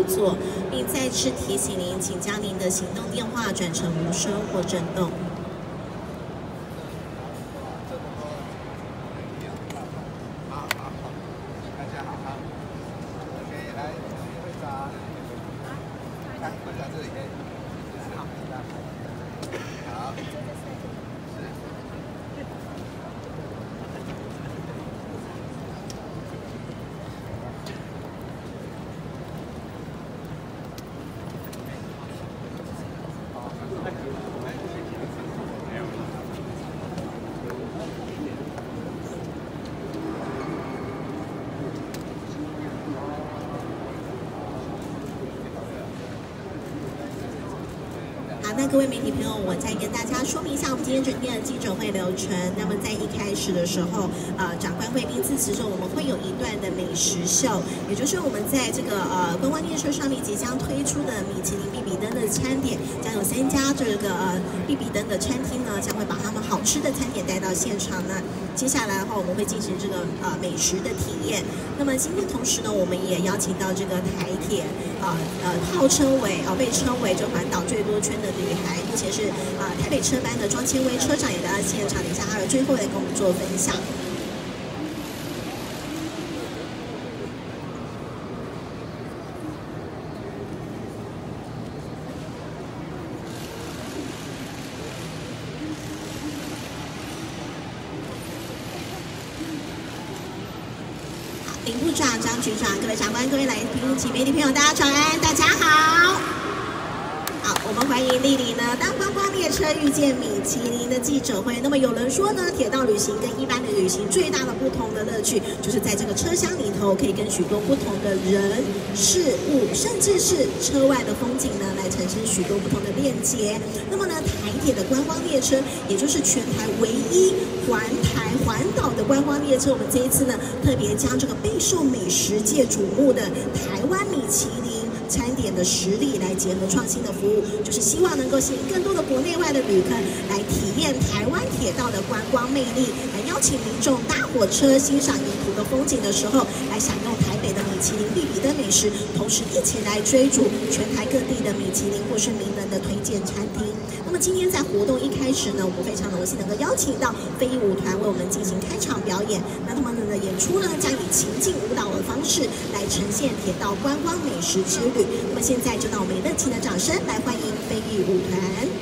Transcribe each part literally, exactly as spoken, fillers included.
作，并再次提醒您，请将您的行动电话转成无声或震动。 好，那各位媒体朋友，我再跟大家说明一下我们今天整天的记者会流程。那么在一开始的时候，呃，长官贵宾致辞之后，我们会有一段的美食秀，也就是我们在这个呃观光列车上面即将推出的米其林必比登的餐点，将有三家这个呃必比登的餐厅呢，将会把他们好吃的餐点带到现场呢。接下来的话，我们会进行这个呃美食的体验。那么今天同时呢，我们也邀请到这个台铁呃呃号称为呃被称为这环岛最多圈的女孩，目前是啊、呃、台北车班的庄千薇车长也来到现场，等一下还有最后来跟我们做分享。林部长、张局长、各位长官、各位来宾及媒体朋友，大家早安，大家好。好，我们欢迎莅临呢当观光列车遇见米其林的记者会。那么有人说呢，铁道旅行跟一般的旅行最大的不同的乐趣，就是在这个车厢里头可以跟许多不同的人、事物，甚至是车外的风景呢，来产生许多不同的链接。那么呢，台铁的观光列车，也就是全台唯一环台环岛的观光列车，我们这一次呢，特别将这个备受美食界瞩目的台湾米其林餐点的实力来结合创新的服务，就是希望能够吸引更多的国内外的旅客来体验台湾铁道的观光魅力，来邀请民众搭火车欣赏沿途的风景的时候，来享用台北的米其林必比登美食，同时一起来追逐全台各地的米其林或是名人的推荐餐厅。那么今天在活动一开始呢，我们非常荣幸能够邀请到飞舞团为我们进行开场表演。那他们的演出呢，将以情境舞蹈的方式来呈现铁道观光美食之旅。那么现在就让我们以热情的掌声来欢迎飞舞团。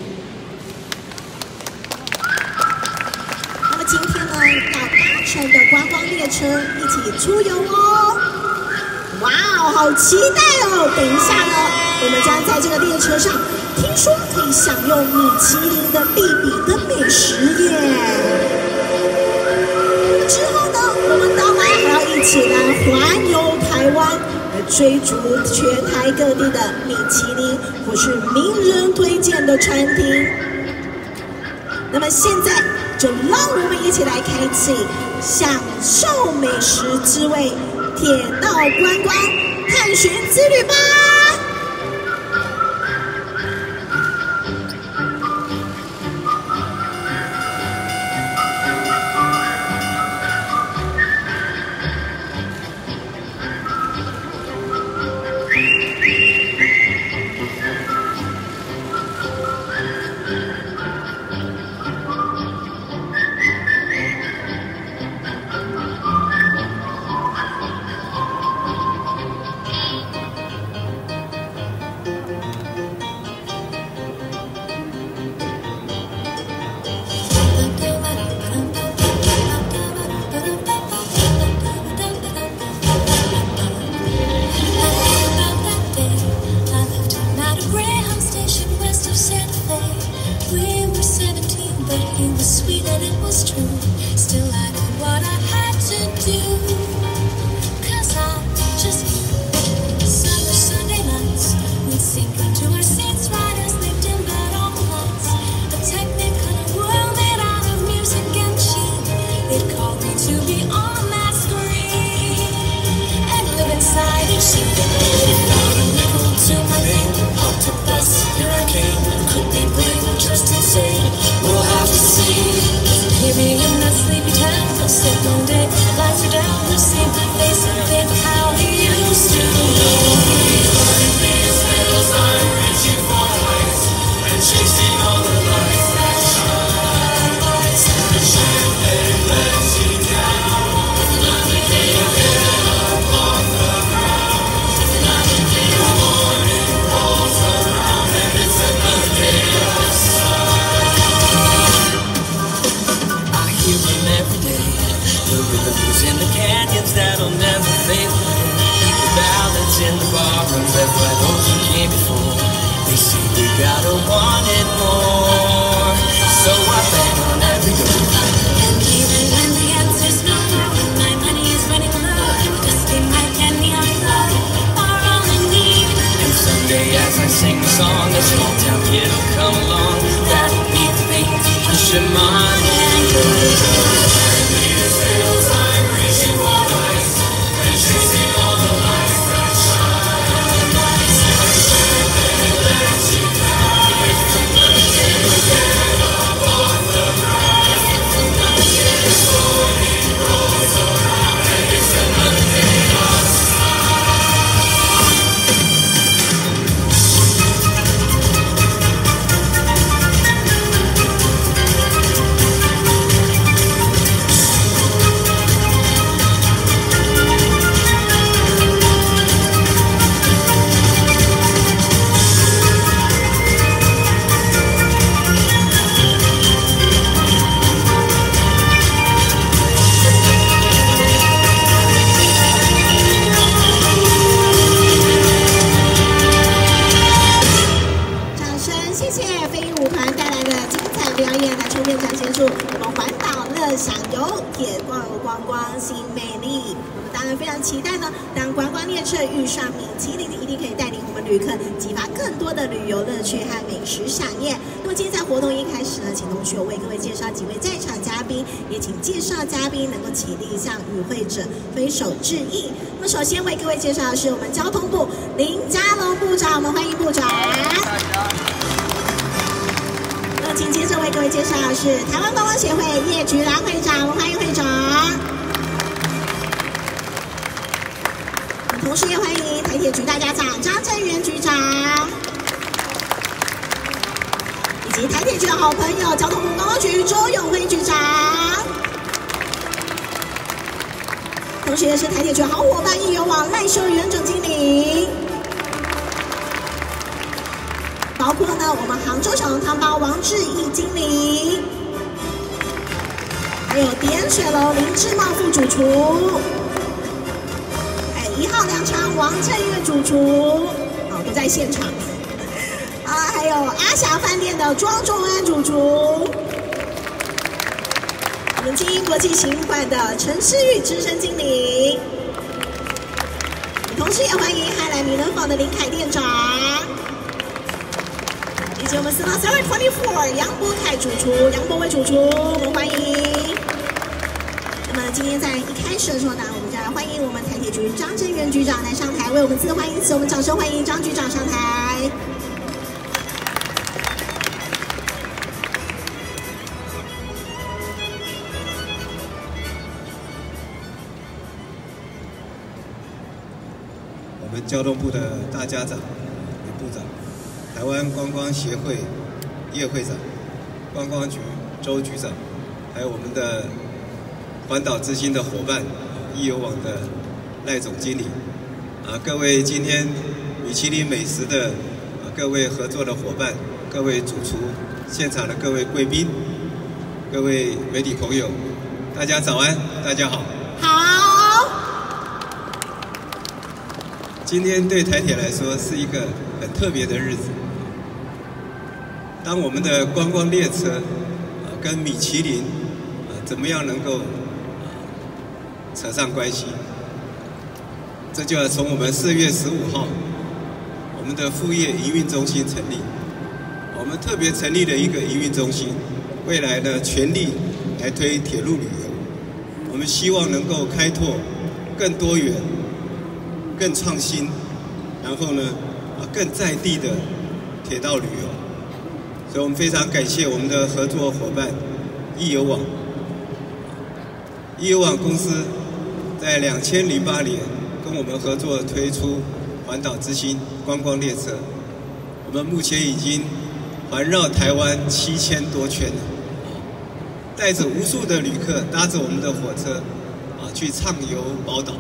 那么今天呢，要搭乘的观光列车一起出游哦！哇哦，好期待哦！等一下呢，我们将在这个列车上，听说可以享用米其林的必比登美食耶。之后呢，我们当然还要一起来环游台湾，来追逐全台各地的米其林或是名人推荐的餐厅。那么现在就让我们一起来开启享受美食滋味铁道观光探寻之旅吧！ as I sing the song. A small town kid will come along. That beats me, push him on in. 享游铁道观光新魅力。我们当然非常期待呢，当观光列车遇上米其林，一定可以带领我们旅客激发更多的旅游乐趣和美食飨宴。那么今天在活动一开始呢，请同学为各位介绍几位在场嘉宾，也请介绍嘉宾能够起立向与会者挥手致意。那么首先为各位介绍的是我们交通部林佳龙部长，我们欢迎部长。紧接着为各位介绍的是台湾观光协会叶菊兰会长，我们欢迎会长。同时也欢迎台铁局大家长张正元局长，以及台铁局的好朋友交通部观光局周永辉局长，同时也是台铁局好伙伴易游网赖秀元总经理。包括呢，我们杭州小笼汤包王志毅经理，还有点水楼林志茂副主厨，哎，一号粮仓王正月主厨，哦，都在现场。啊，还有阿霞饭店的庄仲安主厨，我们精英国际行馆的陈诗玉资深经理，同时也欢迎汉来米能坊的林凯店长。以及我们四号 Seven Twenty Four 杨博凯主厨，杨博伟主厨，我们欢迎。那么今天在一开始的时候呢，我们就来欢迎我们台铁局张正元局长来上台为我们致欢迎词，我们掌声欢迎张局长上台。 我们交通部的大家长李部长。台湾观光协会叶会长、观光局周局长，还有我们的环岛之星的伙伴易游网的赖总经理，啊，各位今天米其林美食的啊各位合作的伙伴，各位主厨，现场的各位贵宾，各位媒体朋友，大家早安，大家好。 好。 今天对台铁来说是一个很特别的日子。当我们的观光列车啊跟米其林啊怎么样能够啊扯上关系？这就要从我们四月十五号我们的副业营运中心成立，我们特别成立了一个营运中心，未来呢全力来推铁路旅游。我们希望能够开拓更多元、更创新，然后呢啊更在地的铁道旅游。所以我们非常感谢我们的合作伙伴易游网。易游网公司在两千零八年跟我们合作推出环岛之星观光列车，我们目前已经环绕台湾七千多圈了，带着无数的旅客搭着我们的火车啊去畅游宝岛。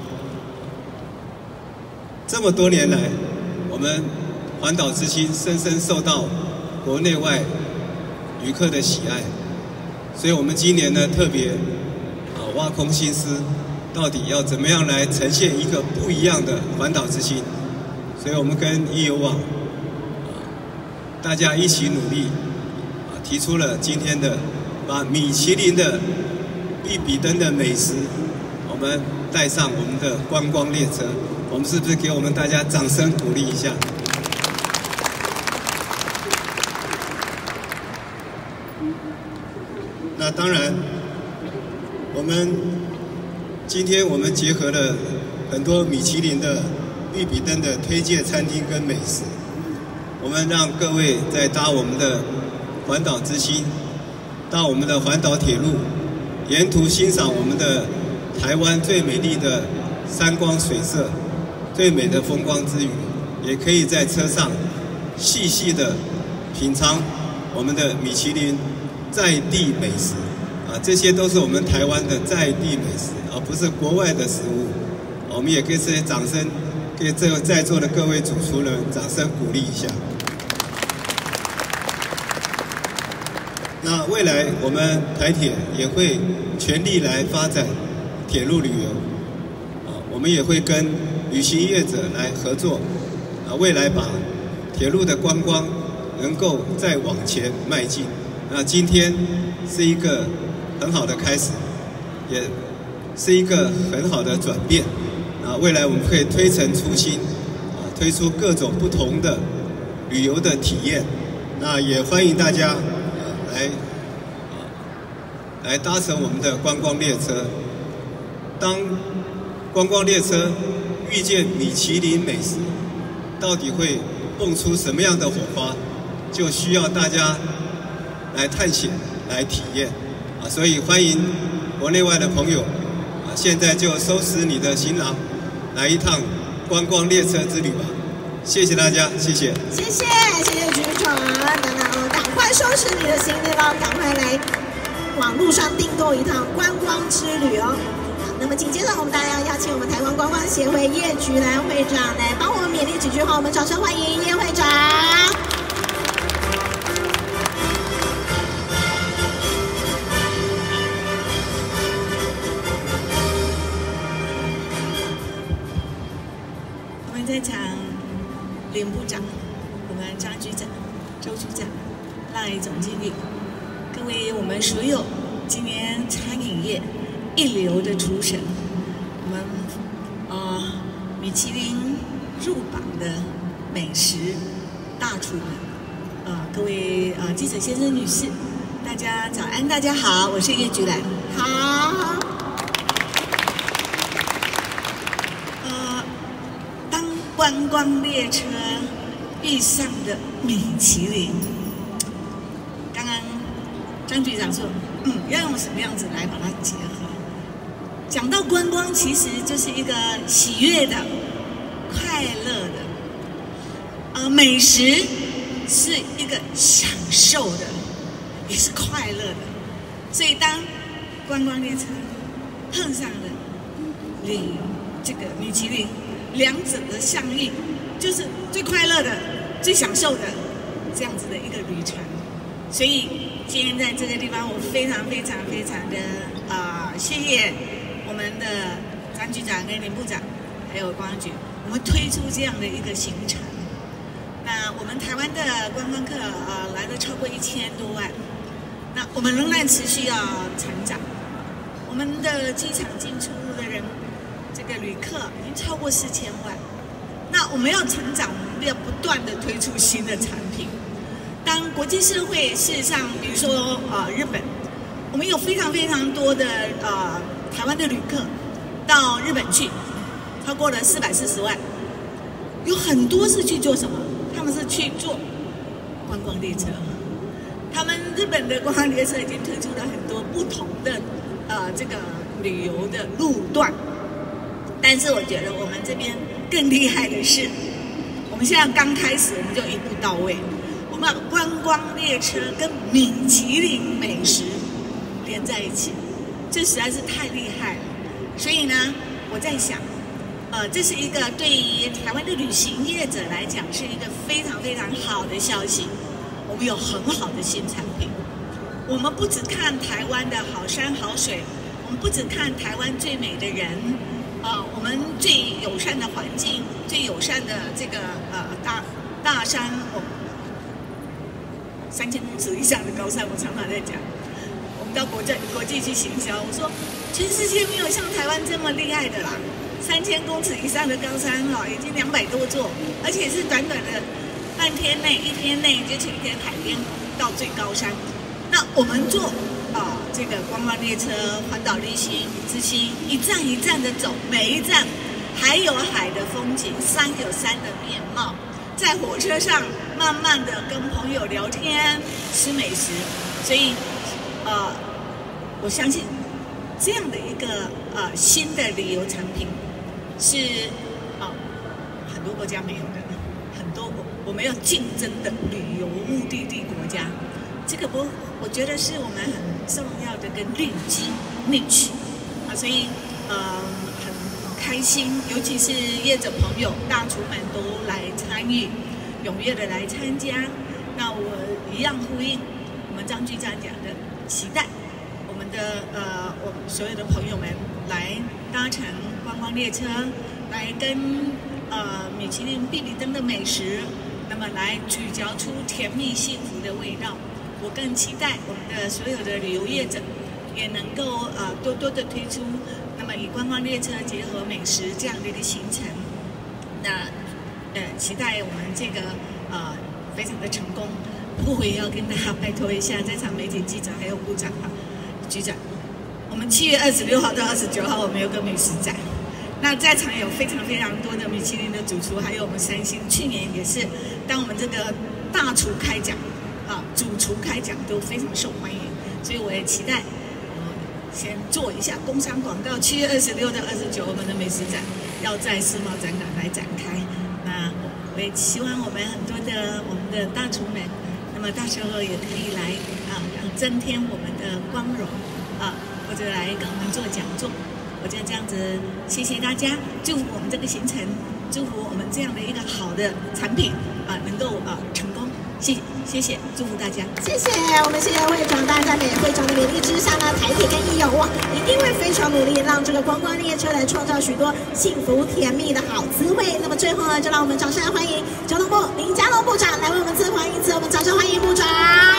这么多年来，我们环岛之星深深受到国内外旅客的喜爱，所以我们今年呢特别啊挖空心思，到底要怎么样来呈现一个不一样的环岛之星？所以我们跟易游网啊大家一起努力啊，提出了今天的把米其林的必比登的美食，我们带上我们的观光列车，我们是不是给我们大家掌声鼓励一下？ 那当然，我们今天我们结合了很多米其林的绿比登的推荐餐厅跟美食，我们让各位在搭我们的环岛之星，到我们的环岛铁路，沿途欣赏我们的台湾最美丽的山光水色、最美的风光之余，也可以在车上细细的品尝我们的米其林在地美食啊，这些都是我们台湾的在地美食，而不是国外的食物。我们也给这些掌声，给这在座的各位主厨人掌声鼓励一下。那未来我们台铁也会全力来发展铁路旅游，啊，我们也会跟旅行业者来合作，啊，未来把铁路的观光能够再往前迈进。那今天是一个很好的开始，也是一个很好的转变。啊，未来我们可以推陈出新，啊，推出各种不同的旅游的体验。那也欢迎大家啊来啊来搭乘我们的观光列车。当观光列车遇见米其林美食，到底会蹦出什么样的火花，就需要大家来探险、来体验啊！所以欢迎国内外的朋友啊，现在就收拾你的行囊，来一趟观光列车之旅吧！谢谢大家，谢谢。 谢谢，谢谢局长，那赶快收拾你的行李了，赶快来网络上订购一趟观光之旅哦。那么紧接着，我们大家要邀请我们台湾观光协会叶菊兰会长来帮我们勉励几句话，我们掌声欢迎叶会长。 我们在场林部长、我们张局长、周局长、赖总经理，各位我们所有今年餐饮业一流的厨神，我们啊、呃、米其林入榜的美食大厨们，啊、呃、各位啊、呃、记者先生女士，大家早安，大家好，我是叶菊兰。 好。 呃，当观光列车遇上的米其林，刚刚张局长说，嗯，要用什么样子来把它结合？讲到观光，其实就是一个喜悦的、快乐的，呃，美食是一个享受的，也是快乐的。所以，当观光列车碰上了旅这个米其林，两者的相遇，就是最快乐的、最享受的这样子的一个旅程。所以，今天在这个地方，我非常非常非常的啊、呃，谢谢。我们的张局长跟林部长，还有观光局，我们推出这样的一个行程。那我们台湾的观光客呃来了超过一千多万，那我们仍然持续要成长。我们的机场进出入的人，这个旅客已经超过四千万。那我们要成长，我们要不断的推出新的产品。当国际社会事实上，比如说呃日本，我们有非常非常多的呃。台湾的旅客到日本去，超过了四百四十万，有很多是去做什么？他们是去做观光列车。他们日本的观光列车已经推出了很多不同的呃这个旅游的路段，但是我觉得我们这边更厉害的是，我们现在刚开始，我们就一步到位，我们把观光列车跟米其林美食连在一起。这实在是太厉害了，所以呢，我在想，呃，这是一个对于台湾的旅行业者来讲，是一个非常非常好的消息。我们有很好的新产品，我们不只看台湾的好山好水，我们不只看台湾最美的人，啊、呃，我们最友善的环境，最友善的这个呃大大山，哦，三千公尺以上的高山，我常常在讲。到国际国际去行销，我说全世界没有像台湾这么厉害的啦，三千公尺以上的高山哦，已经两百多座，而且是短短的半天内、一天内就去一天海边到最高山。那我们做啊、呃、这这个观光列车环岛旅行之星，一站一站的走，每一站海有海的风景，山有山的面貌，在火车上慢慢的跟朋友聊天，吃美食，所以呃，我相信这样的一个呃新的旅游产品是啊、呃、很多国家没有的，很多我我们要竞争的旅游目的地国家，这个不，我觉得是我们很重要的跟利基 niche 啊，所以呃很开心，尤其是业者朋友、大厨们都来参与，踊跃的来参加。那我一样呼应我们张局长讲的，期待我们的呃我们所有的朋友们来搭乘观光列车，来跟呃米其林必比登的美食，那么来咀嚼出甜蜜幸福的味道。我更期待我们的所有的旅游业者也能够呃多多的推出，那么以观光列车结合美食这样的一个行程，那呃期待我们这个呃非常的成功。不过我也要跟大家拜托一下，在场媒体记者还有部长啊、局长，我们七月二十六号到二十九号我们有个美食展，那在场有非常非常多的米其林的主厨，还有我们三星，去年也是当我们这个大厨开讲。啊，主厨开讲都非常受欢迎，所以我也期待，呃，先做一下工商广告。七月二十六到二十九，我们的美食展要在世贸展馆来展开。那我也希望我们很多的我们的大厨们，那么到时候也可以来啊，让增添我们的光荣啊，或者来跟我们做讲座。我就这样子，谢谢大家，祝福我们这个行程，祝福我们这样的一个好的产品啊，能够啊成功。谢谢谢，祝福大家。 谢谢我们谢谢会长，大家在美会长的勉励之下呢，台铁跟义友哇，一定会非常努力，让这个观光列车来创造许多幸福甜蜜的好滋味。那么最后呢，就让我们掌声来欢迎交通部林佳龙部长来为我们致欢迎词，我们掌声欢迎部长。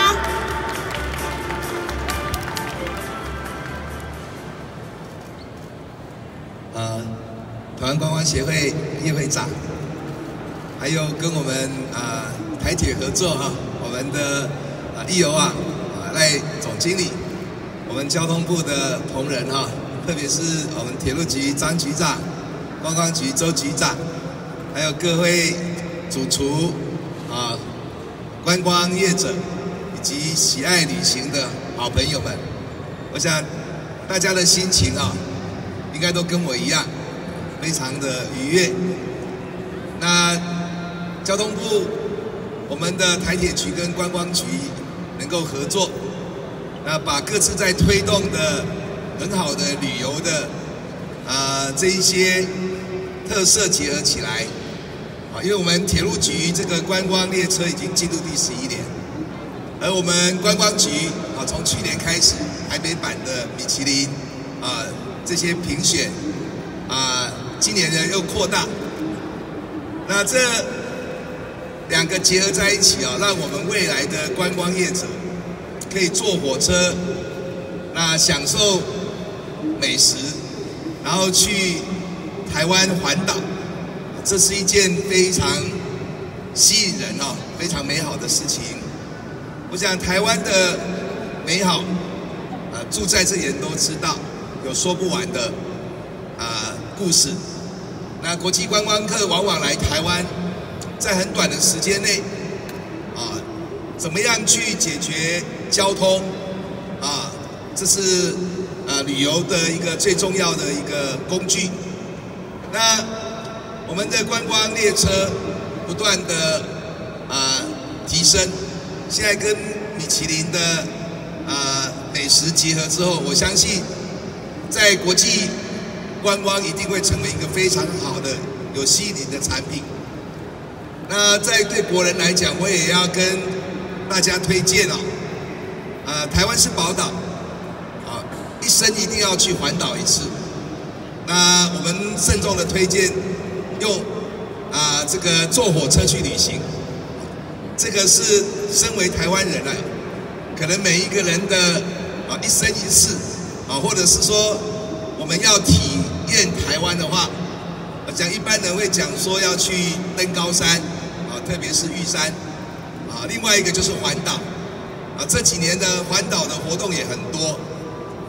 呃，台湾观光协会叶会长，还有跟我们啊。呃台铁合作哈，我们的啊义友啊啊赖总经理，我们交通部的同仁哈，特别是我们铁路局张局长、观光局周局长，还有各位主厨啊、观光业者以及喜爱旅行的好朋友们，我想大家的心情啊，应该都跟我一样，非常的愉悦。那交通部。我们的台铁局跟观光局能够合作，那把各自在推动的很好的旅游的啊、呃、这一些特色结合起来，啊，因为我们铁路局这个观光列车已经进入第十一年，而我们观光局啊从去年开始台北版的米其林啊这些评选啊，今年呢又扩大，那这。两个结合在一起啊，让我们未来的观光业者可以坐火车，那享受美食，然后去台湾环岛，这是一件非常吸引人啊、非常美好的事情。我想台湾的美好，啊，住在这里人都知道，有说不完的啊故事。那国际观光客往往来台湾。在很短的时间内，啊，怎么样去解决交通？啊，这是啊旅游的一个最重要的一个工具。那我们的观光列车不断的啊提升，现在跟米其林的啊美食结合之后，我相信在国际观光一定会成为一个非常好的、有吸引力的产品。那在对国人来讲，我也要跟大家推荐哦，呃，台湾是宝岛，啊，一生一定要去环岛一次。那我们慎重的推荐用啊、呃、这个坐火车去旅行，这个是身为台湾人啊，可能每一个人的啊一生一世啊，或者是说我们要体验台湾的话。讲一般人会讲说要去登高山，啊，特别是玉山，啊，另外一个就是环岛，啊，这几年的环岛的活动也很多，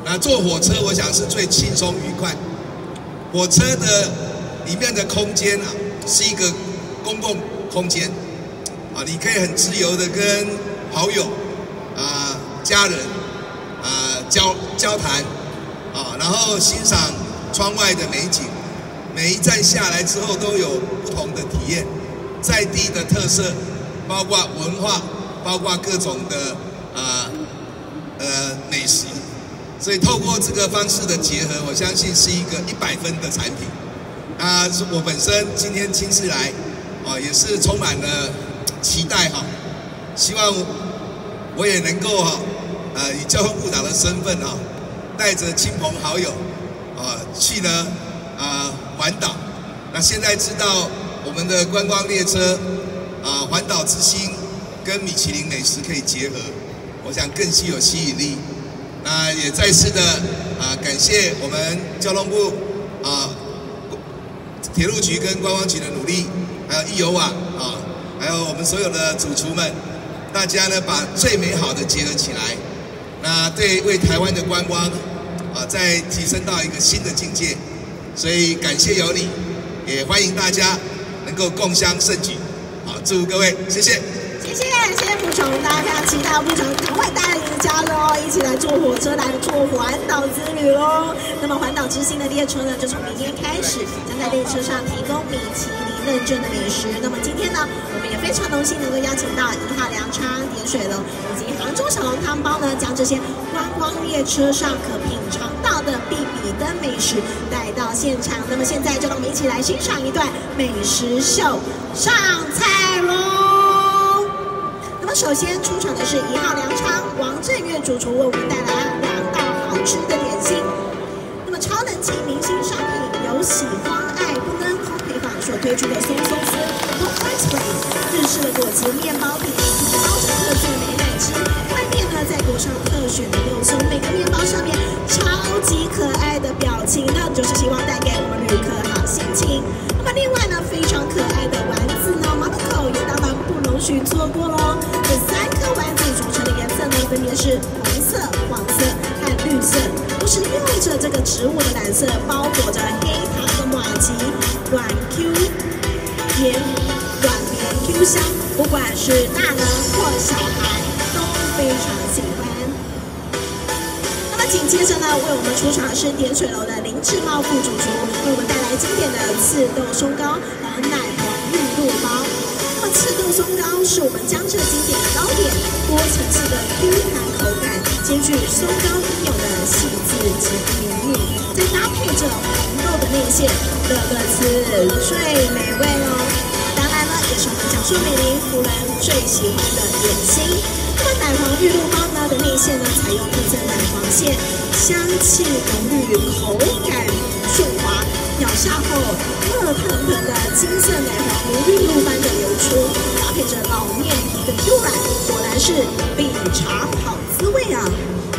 那坐火车，我想是最轻松愉快。火车的里面的空间啊，是一个公共空间啊，你可以很自由的跟好友啊、家人啊交交谈啊，然后欣赏窗外的美景。每一站下来之后都有不同的体验，在地的特色，包括文化，包括各种的啊 呃, 呃美食。所以透过这个方式的结合，我相信是一个一百分的产品。啊，我本身今天亲自来，啊，也是充满了期待哈。希望我也能够哈，呃，以交通部长的身份哈，带着亲朋好友，啊，去呢，啊，环岛。那现在知道我们的观光列车，啊，环岛之星跟米其林美食可以结合，我想更具有吸引力。那也再次的啊，感谢我们交通部啊、铁路局跟观光局的努力，还有义游网啊，还有我们所有的主厨们，大家呢把最美好的结合起来，那对为台湾的观光啊再提升到一个新的境界，所以感谢有你，也欢迎大家能够共襄盛举，好，祝各位，谢谢。 谢谢，谢谢部长，大家非常期待部长赶快带领家人哦，一起来坐火车来做环岛之旅哦。那么环岛之星的列车呢，就从明天开始将在列车上提供米其林认证的美食。那么今天呢，我们也非常荣幸能够邀请到一号粮仓点水楼以及杭州小笼汤包呢，将这些观光列车上可品尝到的必比登美食带到现场。那么现在就让我们一起来欣赏一段美食秀，上菜喽！那么首先出场的是一号粮仓王正月主厨为我们带来两道好吃的点心。那么超人气明星商品由喜欢爱不登烘焙坊所推出的松松丝 （Hot Ice Cream） 日式的果子面包底，包着特制美乃滋，外面呢再裹上特选的肉松，每个面包上面超级可爱的表情呢，就是希望带给我们旅客好心情。那么另外呢，非常可爱的丸子呢 ，Monaco 也当然不容许错过喽。这三颗丸子组成的颜色呢，分别是红色、黄色和绿色，都是用着这个植物的染色包裹着黑糖的马吉，软 Q 绵软绵 Q 香，不管是大人或小孩都非常喜欢。那么紧接着呢，为我们出场的是点水楼的林志茂副主厨，为我们带来经典的刺豆松糕和奶黄玉露包。那么赤豆松糕是我们江浙经典的糕点，多层次的 Q 弹口感，兼具松糕应有的细致及绵密，再搭配着红豆的内馅，乐乐吃最美味喽！当然了，也是我们讲述美龄夫人最喜欢的点心。那么奶黄玉露包呢的内馅呢，采用特色奶黄馅，香气浓郁，口感顺滑。咬下后，热腾腾的金色奶黄如玉露般的流出，搭配着老面皮的 Q 软，果然是比茶好滋味啊！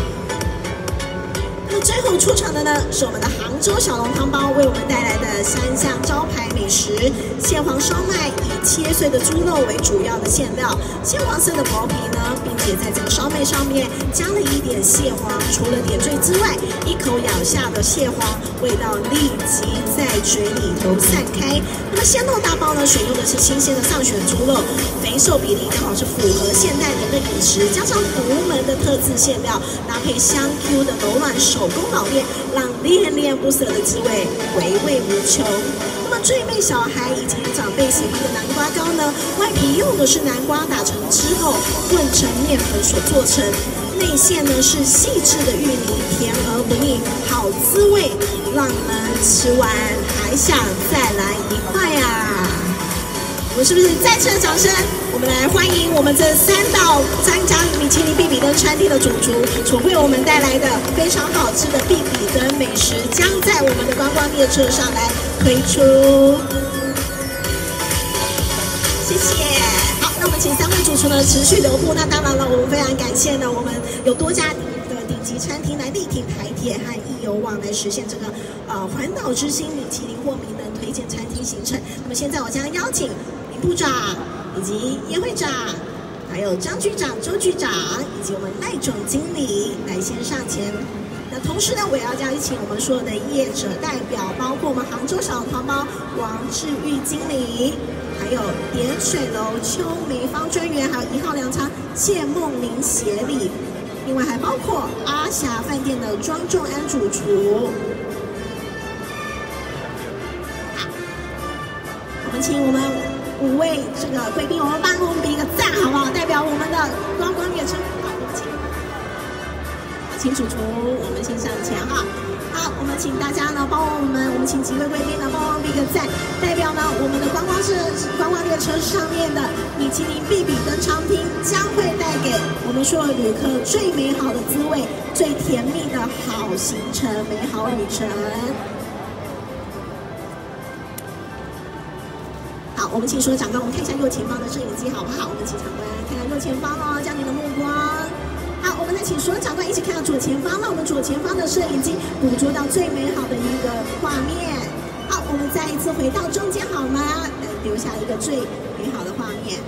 那么最后出场的呢，是我们的杭州小笼汤包为我们带来的三项招牌美食：蟹黄烧麦，以切碎的猪肉为主要的馅料，鲜黄色的薄皮呢，并且在这个烧麦上面加了一点蟹黄，除了点缀之外，一口咬下的蟹黄味道立即在嘴里头散开。那么鲜肉大包呢，选用的是新鲜的上选猪肉，肥瘦比例刚好是符合现代人的饮食，加上独门的特制馅料，搭配香 Q 的柔软手工老面，让恋恋不舍的滋味回味无穷。那么最被小孩以及长辈喜欢的南瓜糕呢，外皮用的是南瓜打成汁后混成面粉所做成，内馅呢是细致的芋泥，甜而不腻，好滋味，让人吃完还想再来一块呀、啊！我们是不是再次的掌声？我们来欢迎我们这三道参加米其林必比登餐厅的主厨所为我们带来的非常好吃的必比登美食，将在我们的观光列车上来推出。谢谢。好，那我们请三位主厨呢持续留步。那当然了，我们非常感谢呢，我们有多家的顶级餐厅来力挺台铁和义游网来实现这个呃环岛之星米其林或名人推荐餐厅行程。那么现在我将邀请林部长以及叶会长，还有张局长、周局长以及我们赖总经理来先上前那同时呢，我也要邀请我们所有的业者代表，包括我们杭州小汤包王志玉经理，还有点水楼邱梅芳专员，还有一号粮仓谢梦玲协理，另外还包括阿霞饭店的庄仲安主厨。好，我们请我们五位这个贵宾，我们帮我们比一个赞好不好？代表我们的观光列车。请主厨，我们先上前哈。好，我们请大家呢，帮我们，我们请几位贵宾呢，帮我们比个赞，代表呢我们的观光是观光列车上面的米其林必比登餐厅将会带给我们所有旅客最美好的滋味，最甜蜜的好行程，美好旅程。好，我们请所有长官，我们看一下右前方的摄影机好不好？我们请长官看看右前方哦，将你的目光。好，我们再请所有长官一起看到左前方，让我们左前方的摄影机捕捉到最美好的一个画面。好，我们再一次回到中间好吗？留下一个最美好的画面。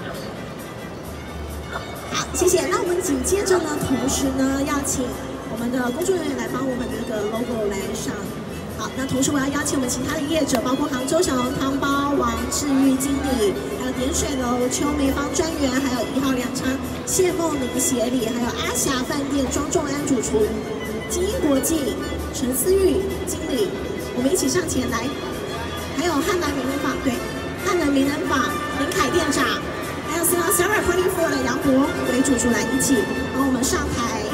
好，谢谢。那我们紧接着呢，同时呢，要请我们的工作人员来帮我们的这个 logo 来上。好，那同时我要邀请我们其他的业者，包括杭州小笼汤包王志玉经理，还有点水楼邱梅芳专员，还有一号粮仓谢梦玲协理，还有阿霞饭店庄仲安主厨，精英国际陈思玉经理，我们一起上前来，还有汉南名人坊，对，汉南名人坊林凯店长，还有 Star Seven Twenty Four 的杨博为主厨来一起帮我们上台。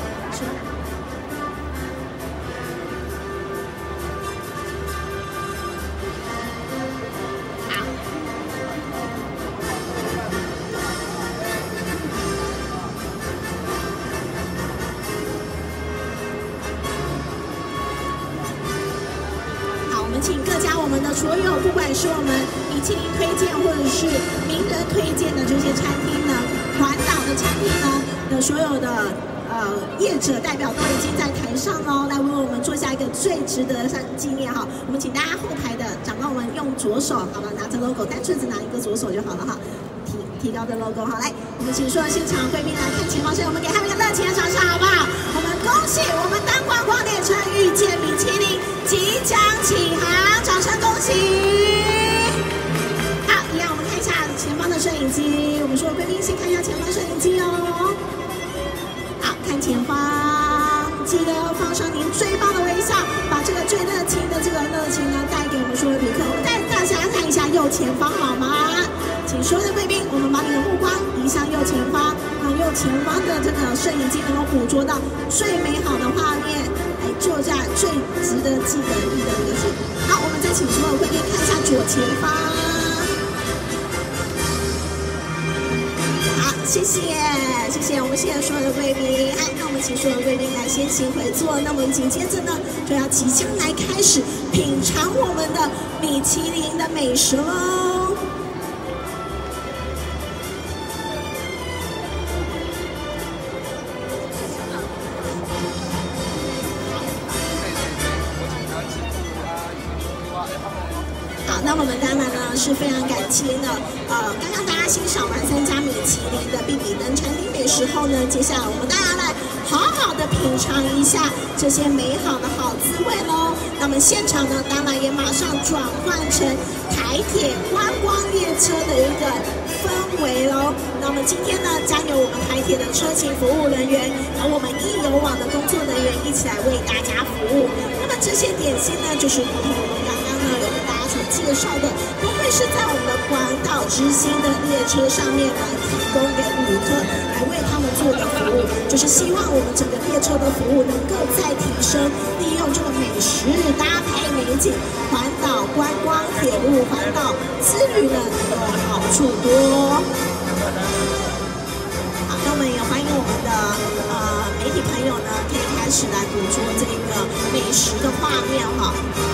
请各家我们的所有，不管是我们米其林推荐或者是名人推荐的这些餐厅呢，环岛的餐厅呢的所有的呃业者代表都已经在台上喽，来为我们做下一个最值得的纪念哈。我们请大家后台的长官，我们用左手好吧，拿着 logo， 单纯只拿一个左手就好了哈。提提高的 logo 好，来，我们请所有现场贵宾来看前方摄，我们给他们一个热情的掌声好不好？我们恭喜我们当观光列车遇见米其林即将起航，掌声恭喜！好，一样我们看一下前方的摄影机，我们所有贵宾先看一下前方摄影机哦。好，看前方，记得放上您最棒的微笑，把这个最热情的这个热情呢带给我们所有旅客。我们带大家看一下右前方好吗？请所有的贵宾，我们把你的目光移向右前方，让右前方的这个摄影机能够捕捉到最美好的画面，来做下最值得记得忆的一个事。好，我们再请所有贵宾看一下左前方。好，谢谢，谢谢，我们谢谢所有的贵宾。好，那我们请所有的贵宾来先行回座。那我们紧接着呢，就要即将来开始品尝我们的米其林的美食喽。那我们当然呢是非常感激的，呃，刚刚大家欣赏完三家米其林的必比登餐厅美食后呢，接下来我们大家来好好的品尝一下这些美好的好滋味喽。那么现场呢，当然也马上转换成台铁观光列车的一个氛围喽。那么今天呢，将由我们台铁的车勤服务人员和我们易游网的工作人员一起来为大家服务。那么这些点心呢，就是如同我们刚刚呢有跟大家所介绍的，都会是在我们的环岛之星的列车上面来提供给旅客，来为他们做的服务，就是希望我们整个列车的服务能够再提升，利用这个美食搭配美景，环岛观光铁路环岛之旅呢的好处多。好，那我们也欢迎我们的呃媒体朋友呢，可以开始来捕捉这个美食的画面哈。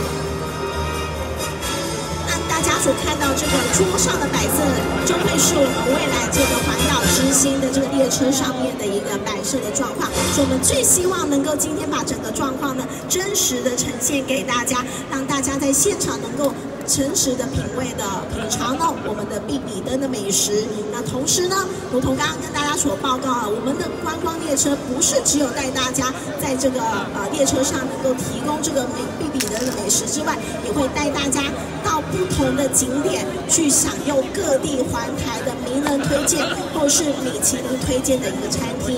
大家所看到这个桌上的摆设，就会是我们未来这个环岛之星的这个列车上面的一个摆设的状况。所以我们最希望能够今天把整个状况呢真实的呈现给大家，让大家在现场能够诚实的品味的品尝呢我们的必比登的美食。那同时呢，如同刚刚跟大家所报告啊，我们的观光列车不是只有带大家在这个呃列车上能够提供这个美必比登的美食之外，也会带大家到不同的景点去享用各地环台的名人推荐或是米其林推荐的一个餐厅。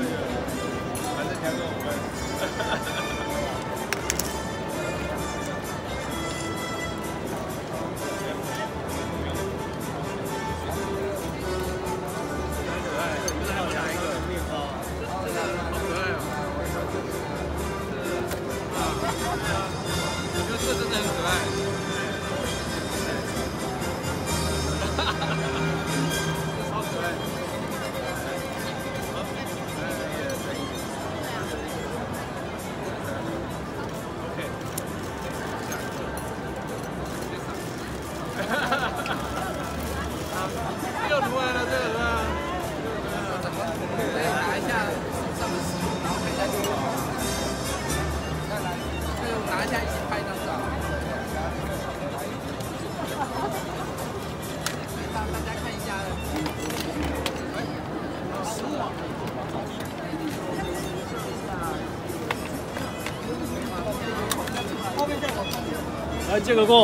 来借个过。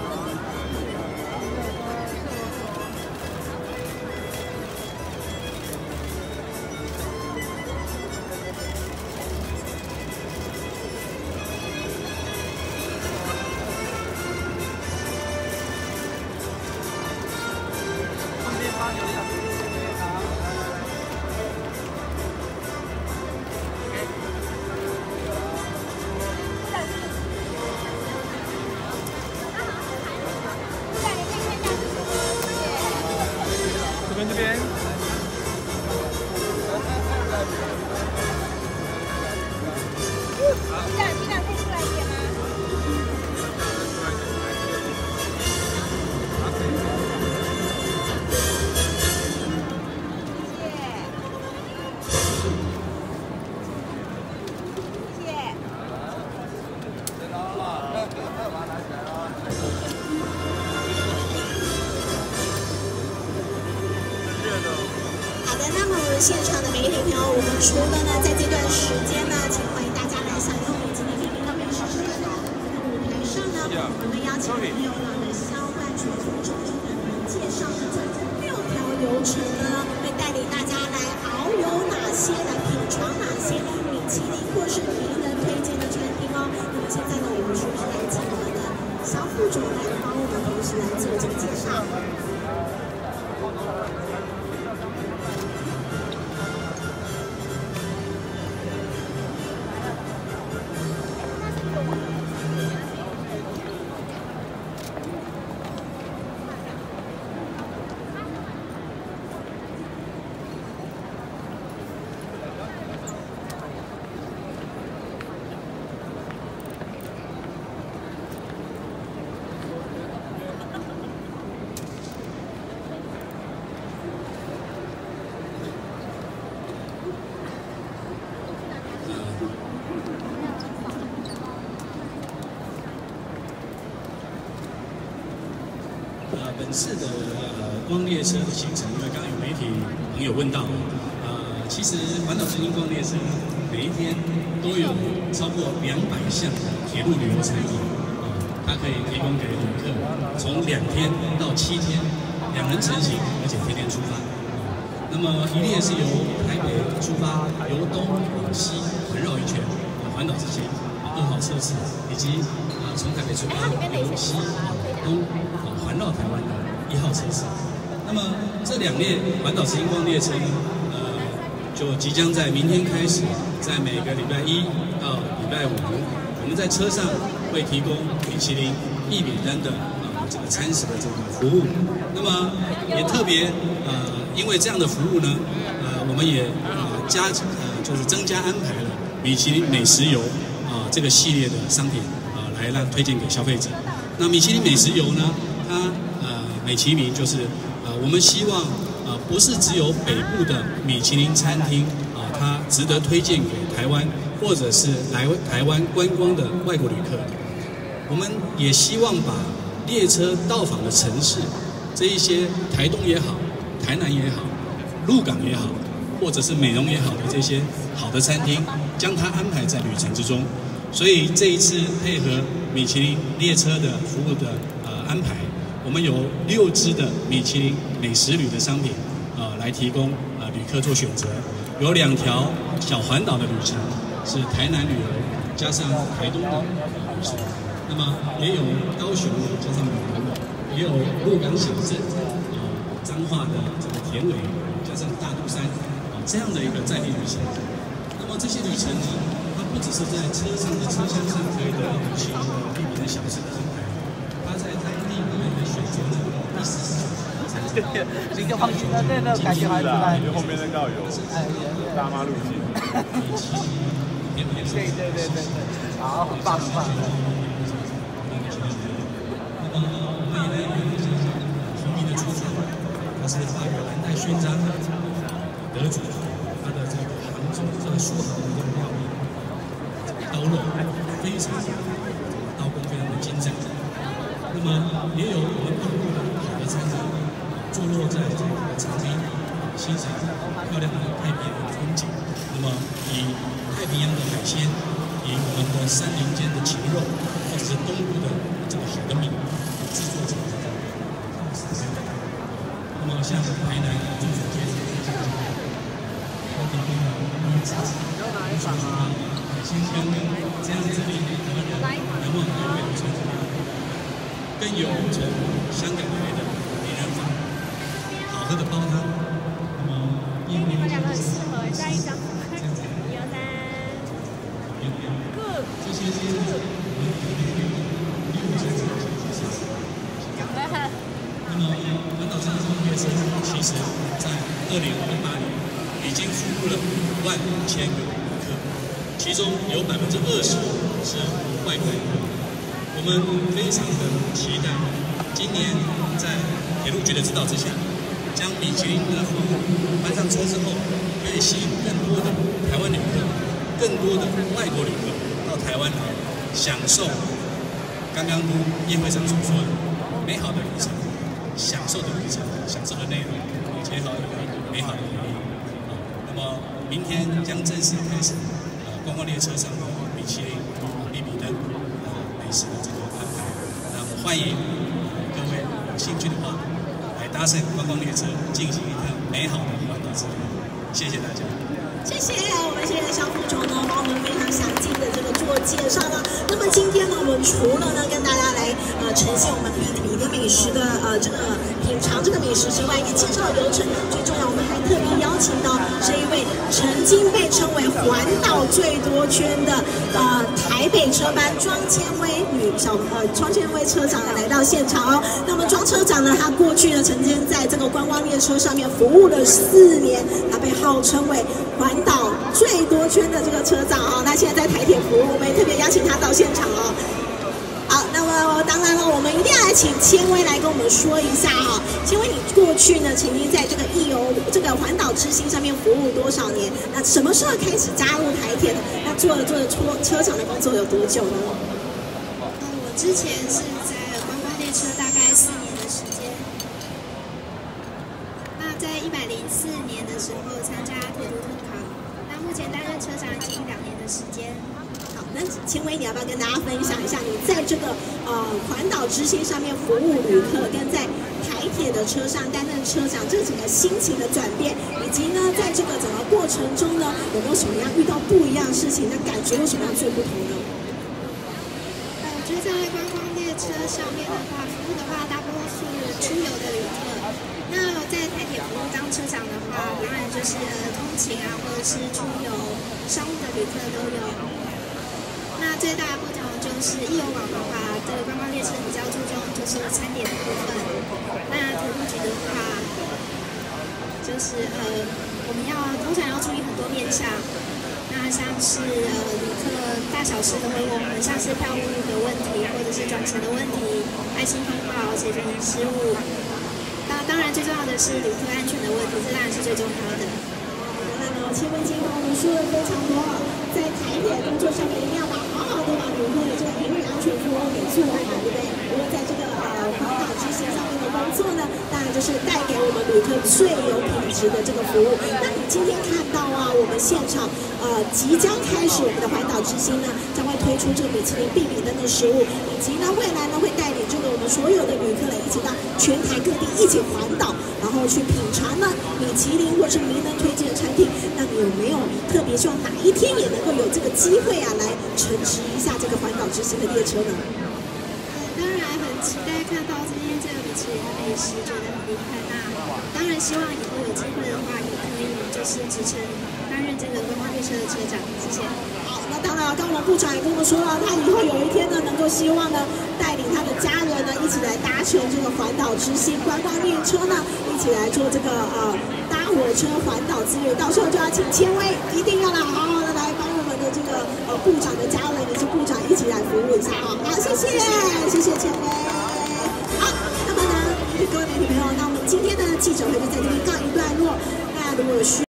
这边， 你俩你俩可以出来一点吗？谢谢。谢谢。 好的，那么我们现场的媒体朋友，我们除了呢，在这段时间呢，请欢迎大家来享用米其林面临的美食之外呢，在舞台上呢，我们邀请朋友呢的相关主厨中心的介绍的这六条流程呢，会带领大家来遨游哪些，来品尝哪些米其林或是名人推荐的餐厅哦。那么现在呢，我们是不是来请我们的肖副总来帮我们同时来做这个介绍？ 呃，本次的呃光列车的行程，因为刚刚有媒体朋友问到，呃，其实环岛之星光列车每一天都有超过两百项的铁路旅游餐饮，啊、呃，它可以提供给旅客从两天到七天，两人成行，而且天天出发。那么一列是由台北出发，由东往西环绕一圈，啊，环岛之星二号车次，以及啊从台北出发由西往东啊环绕台湾的一号车次。那么这两列环岛之星光列车呢，呃，就即将在明天开始，在每个礼拜一到礼拜五，我们在车上会提供米其林一比登的啊这个餐食的这个服务。那么也特别呃。因为这样的服务呢，呃，我们也呃加呃就是增加安排了米其林美食游啊、呃、这个系列的商品啊、呃、来让推荐给消费者。那米其林美食游呢，它呃美其名就是呃我们希望呃不是只有北部的米其林餐厅啊、呃、它值得推荐给台湾或者是来台湾观光的外国旅客，我们也希望把列车到访的城市，这一些台东也好，台南也好，鹿港也好，或者是美浓也好的这些好的餐厅，将它安排在旅程之中。所以这一次配合米其林列车的服务的呃安排，我们有六支的米其林美食旅的商品，呃来提供呃旅客做选择。有两条小环岛的旅程，是台南旅游加上台东的旅程，那么也有高雄的加上美浓的，也有鹿港小镇，呃彰化的这个田尾加上大肚山，啊、呃、这样的一个在地旅程。那么这些旅程呢，它不只是在车上的车厢上可以得到米其林的地名的小吃的安排，它在当地我们的选择呢，第四十九。 你就放心了，那那感觉还是在。 因为后面那道有大妈路径。 对对对对对，好，很棒很棒。 那么我们也来分享一下提名的出处，它是法国蓝带勋章得主，它的这个杭州这个苏杭的这个料理，刀肉非常刀工非常的精湛。那么也有我们本地的好的餐厅。坐落在这个长滨，欣赏漂亮的太平洋的风景。那么以太平洋的海鲜，以我们的山林间的禽肉，或者是东部的这个好的米制作成的。那么像台南中水街，和平滨的米子，海鲜香这样子的台湾人难忘美味的城市，更有从香港来的美人坊。好喝的煲汤，那么你们两个很适合，下一张。一二三。Good。 这些是我们六千次的介绍。那么环岛山上列车其实在二零一八年已经服务了五万五千个旅客，其中有百分之二十是外国旅客。我们非常的期待，今年在铁路局的指导之下。将米其林的服务搬上车之后，可以吸引更多的台湾旅客、更多的外国旅客到台湾来享受刚刚叶会长所说的美好的旅程、享受的旅程、享受的内容，以及好美好的回忆。啊，那么明天将正式开始呃观光列车上的米其林必比登呃美食的这个安排。那我欢迎各位有兴趣的话。搭乘观光列车进行一趟美好的环岛之旅，谢谢大家。 谢谢我们谢谢肖副总呢，帮我们非常详尽的这个做介绍了。那么今天呢，我们除了呢跟大家来呃呈现我们比比的美食的呃这个品尝这个美食之外，也介绍流程。最重要，我们还特别邀请到这一位曾经被称为环岛最多圈的呃台北车班庄千威女小呃庄千威车长来到现场哦。那么庄车长呢，他过去呢曾经在这个观光列车上面服务了四年，他被号称为环岛最多圈的这个车长啊，那现在在台铁服务，我们也特别邀请他到现场哦。好，那么当然了，我们一定要来请千威来跟我们说一下啊。千威，你过去呢曾经在这个义游这个环岛之星上面服务多少年？那什么时候开始加入台铁的？那做了做了车车长的工作有多久呢？ 呃，我之前是在观光列车大概四年的时间。那在一百零四年的时候参加铁路特考，那目前担任车长已经两年的时间。 好，那千威，你要不要跟大家分享一下你在这个呃环岛之星上面服务旅客，跟在台铁的车上担任车长这整个心情的转变，以及呢在这个整个过程中呢有没有什么样遇到不一样的事情，那感觉有什么样最不同呢？ 呃，我觉得在观光列车上面的话，服务的话大多数出游的旅客。那在台铁服务当车长的话，当然就是呃通勤啊，或者是出游商务的旅客都有。那最大的不同就是义游网的话，这个观光列车比较注重就是餐点的部分。那铁路局的话，就是呃我们要通常要注意很多面向。那像是呃旅客大小事的回我们，像是票务的问题，或者是转乘的问题、爱心通报、解决失误。那当然最重要的是旅客安全的问题，这当然是最重要的。 那么千威今天跟我们说了非常多，在台铁工作上面一定要把好好的把旅客的这个营运安全服务给做好，对不对？无论在这个呃环岛之行上面的工作呢，当然就是带给我们旅客最有品质的这个服务。那你今天看到啊，我们现场呃即将开始我们的环岛之星呢，将会推出这个米其林必比登的食物，以及呢未来呢会带领这个我们所有的旅客呢一起到全台各地一起环岛，然后去品尝呢米其林或是名人推荐的产品。那你有没有特别希望哪一天也能够有这个机会啊，来乘驶一下这个环岛之星的列车呢？ 当然很期待看到今天这个米其林的美食，觉得很厉害。那当然希望以后有机会的话，也可以就是支撑担任这个观光列车的车长。谢谢。 好，那当然，刚刚我们部长也跟我们说了，他以后有一天呢，能够希望呢带领他的家人呢一起来搭乘这个环岛之星观光列车呢，一起来做这个呃搭火车环岛之旅。到时候就要请千威一定要来好好的来帮我们的这个呃部长的家人以及部长一起来服务一下啊！好，谢谢，谢谢千威。好，那么呢，各位媒体朋友，那我们今天的记者会就在这边告一段落。那如果有需